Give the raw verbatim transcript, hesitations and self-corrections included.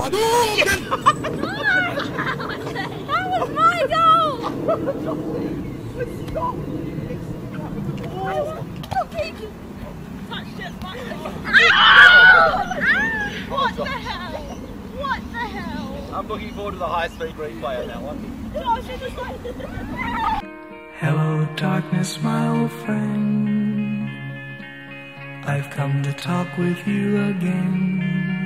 Hadouken! That was my goal! Stop! Touched it, my What the hell? What the hell? I'm looking forward to the high-speed replay on that one. Hello, darkness, my old friend. I've come to talk with you again.